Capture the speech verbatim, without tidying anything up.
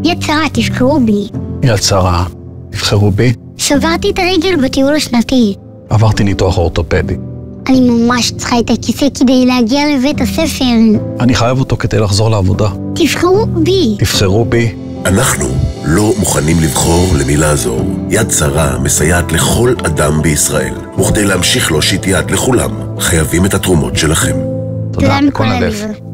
יד שרה, תבחרו בי. יד שרה, תבחרו בי. שברתי את הרגל בטיול השנתי. עברתי ניתוח אורתופדי. אני ממש צריכה את הכיסא כדי להגיע לבית הספר. אני חייב אותו כדי לחזור לעבודה. תבחרו בי. תבחרו בי. אנחנו לא מוכנים לבחור למי לעזור. יד שרה מסייעת לכל אדם בישראל. וכדי להמשיך להושיט יד לכולם, חייבים את התרומות שלכם. תודה מכל הלב.